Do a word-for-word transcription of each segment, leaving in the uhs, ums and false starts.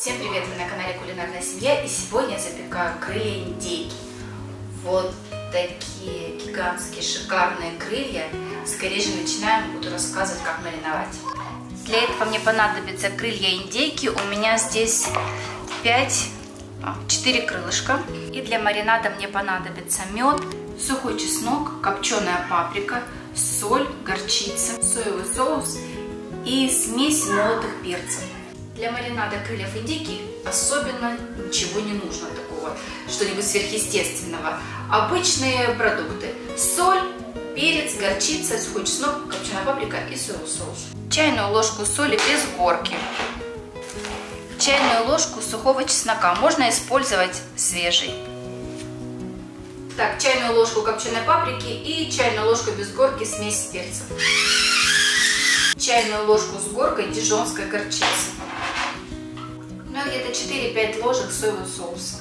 Всем привет! Вы на канале Кулинарная семья, и сегодня я запекаю крылья индейки. Вот такие гигантские шикарные крылья. Скорее же начинаем, буду рассказывать, как мариновать. Для этого мне понадобятся крылья индейки. У меня здесь пять, четыре крылышка. И для маринада мне понадобится мед, сухой чеснок, копченая паприка, соль, горчица, соевый соус и смесь молотых перцев. Для маринада крыльев индейки особенно ничего не нужно такого, что-нибудь сверхъестественного. Обычные продукты: соль, перец, горчица, сухой чеснок, копченая паприка и соевый соус. Чайную ложку соли без горки. Чайную ложку сухого чеснока, можно использовать свежий. Так, чайную ложку копченой паприки и чайную ложку без горки смесь перцев. Чайную ложку с горкой дижонской горчицы. Ну и где-то четыре-пять ложек соевого соуса.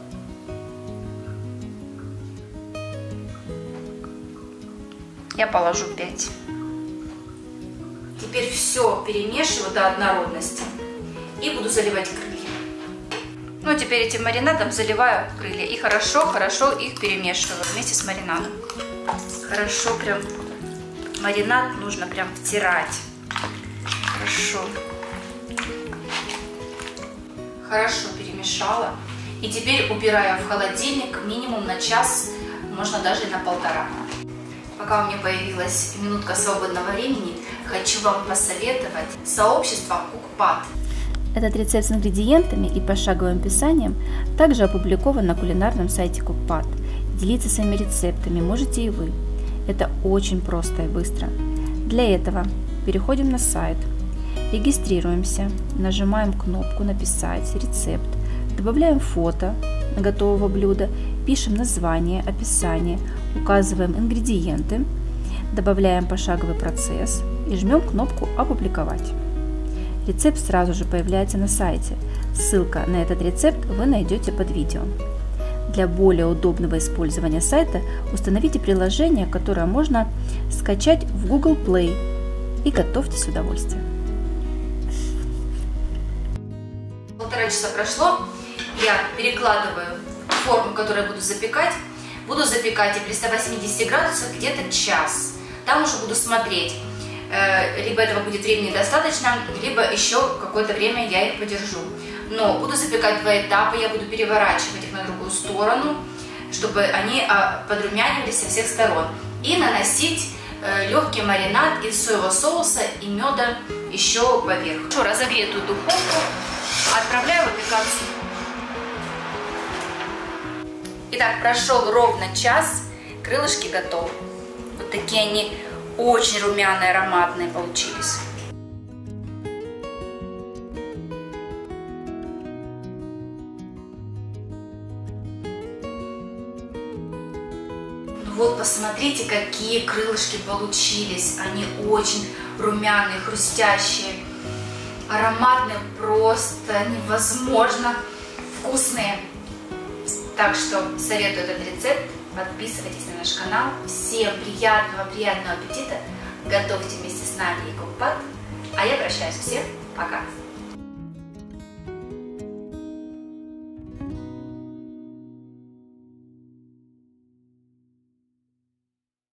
Я положу пять. Теперь все перемешиваю до однородности и буду заливать крылья. Ну а теперь этим маринадом заливаю крылья и хорошо-хорошо их перемешиваю вместе с маринадом. Хорошо прям маринад нужно прям втирать. Хорошо. Хорошо перемешала. И теперь убираю в холодильник минимум на час, можно даже и на полтора. Пока у меня появилась минутка свободного времени, хочу вам посоветовать сообщество Cookpad. Этот рецепт с ингредиентами и пошаговым описанием также опубликован на кулинарном сайте Cookpad. Делиться своими рецептами можете и вы. Это очень просто и быстро. Для этого переходим на сайт, регистрируемся, нажимаем кнопку «Написать рецепт», добавляем фото готового блюда, пишем название, описание, указываем ингредиенты, добавляем пошаговый процесс и жмем кнопку «Опубликовать». Рецепт сразу же появляется на сайте. Ссылка на этот рецепт вы найдете под видео. Для более удобного использования сайта установите приложение, которое можно скачать в Google Play, и готовьте с удовольствием. Полтора часа прошло, я перекладываю форму, которую я буду запекать. Буду запекать при ста восьмидесяти градусах где-то час. Там уже буду смотреть, либо этого будет времени достаточно, либо еще какое-то время я их подержу. Но буду запекать два этапа, я буду переворачивать их на другую сторону, чтобы они подрумянивались со всех сторон. И наносить легкий маринад из соевого соуса и меда еще поверх. Хорошо разогретую духовку отправляю выпекаться. Итак, прошел ровно час, крылышки готовы. Вот такие они очень румяные, ароматные получились. Ну вот, посмотрите, какие крылышки получились. Они очень румяные, хрустящие, ароматные, просто невозможно вкусные. Так что советую этот рецепт, подписывайтесь на наш канал. Всем приятного, приятного аппетита. Готовьте вместе с нами и Cookpad. А я прощаюсь. Всем пока!